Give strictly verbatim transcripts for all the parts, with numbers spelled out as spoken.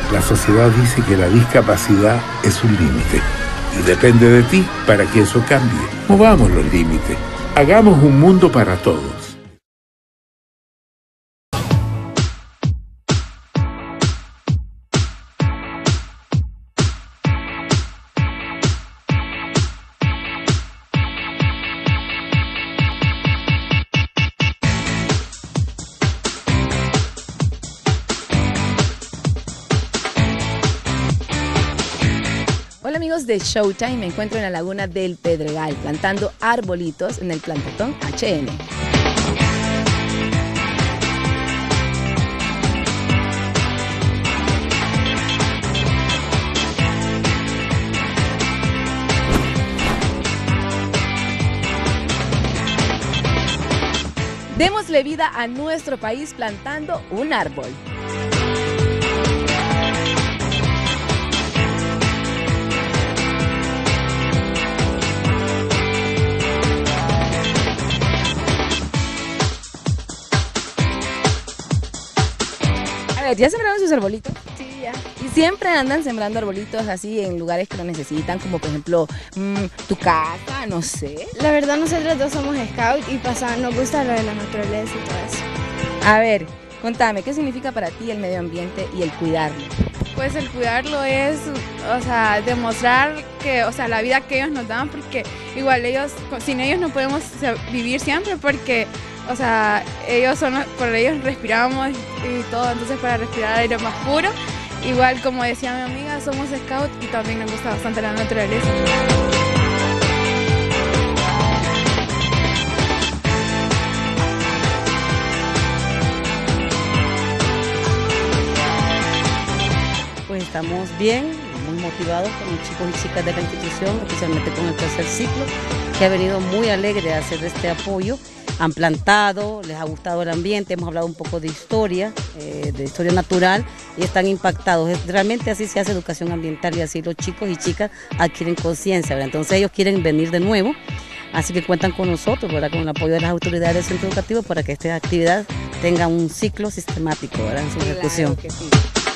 La sociedad dice que la discapacidad es un límite y depende de ti para que eso cambie. Movamos los límites. Hagamos un mundo para todos. Hola amigos de Showtime, me encuentro en la laguna del Pedregal plantando arbolitos en el Plantatón H N. Démosle vida a nuestro país plantando un árbol. ¿Ya sembraron sus arbolitos? Sí, ya. Y siempre andan sembrando arbolitos así en lugares que lo necesitan, como por ejemplo mmm, tu casa, no sé. La verdad nosotros dos somos scout y pasa, nos gusta lo de la naturaleza y todo eso. A ver, contame, ¿qué significa para ti el medio ambiente y el cuidarlo? Pues el cuidarlo es, o sea, demostrar que, o sea, la vida que ellos nos dan, porque igual ellos, sin ellos no podemos vivir siempre, porque o sea, ellos son, por ellos respiramos y todo, entonces para respirar aire más puro. Igual como decía mi amiga, somos scout y también nos gusta bastante la naturaleza. Pues estamos bien, muy motivados con los chicos y chicas de la institución, especialmente con el tercer ciclo, que ha venido muy alegre a hacer este apoyo. Han plantado, les ha gustado el ambiente, hemos hablado un poco de historia, eh, de historia natural y están impactados. Realmente así se hace educación ambiental y así los chicos y chicas adquieren conciencia, ¿verdad? Entonces ellos quieren venir de nuevo, así que cuentan con nosotros, ¿verdad? Con el apoyo de las autoridades del centro educativo para que esta actividad tenga un ciclo sistemático, ¿verdad? En su ejecución. Claro que sí.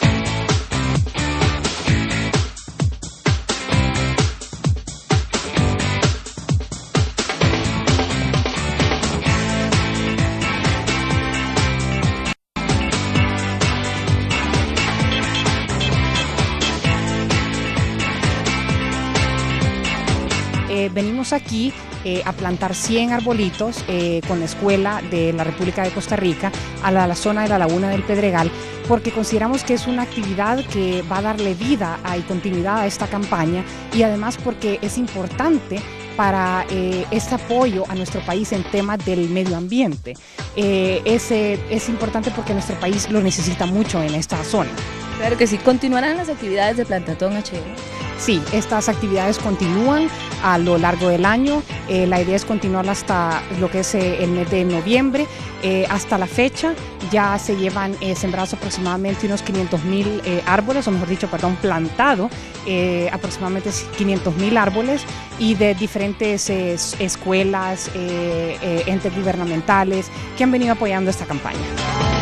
Eh, venimos aquí eh, a plantar cien arbolitos eh, con la Escuela de la República de Costa Rica a la, a la zona de la Laguna del Pedregal, porque consideramos que es una actividad que va a darle vida a, y continuidad a esta campaña, y además porque es importante para eh, este apoyo a nuestro país en temas del medio ambiente. Eh, es, eh, es importante porque nuestro país lo necesita mucho en esta zona. Claro que sí. ¿Continuarán las actividades de Plantatón H N? Sí, estas actividades continúan a lo largo del año. Eh, la idea es continuar hasta lo que es eh, el mes de noviembre. Eh, hasta la fecha ya se llevan eh, sembrados aproximadamente unos quinientos mil eh, árboles, o mejor dicho, perdón, plantado eh, aproximadamente quinientos mil árboles, y de diferentes eh, escuelas, eh, eh, entes gubernamentales que han venido apoyando esta campaña.